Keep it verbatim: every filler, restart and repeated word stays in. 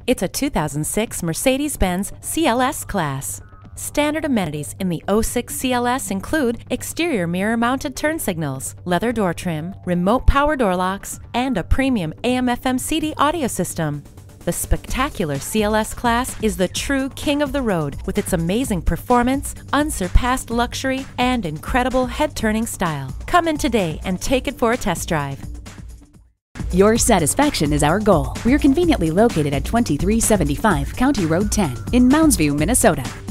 It's a two thousand six Mercedes-Benz C L S Class. Standard amenities in the oh six C L S include exterior mirror-mounted turn signals, leather door trim, remote power door locks, and a premium A M F M C D audio system. The spectacular C L S Class is the true king of the road with its amazing performance, unsurpassed luxury, and incredible head-turning style. Come in today and take it for a test drive. Your satisfaction is our goal. We're conveniently located at twenty-three seventy-five County Road ten in Mounds View, Minnesota.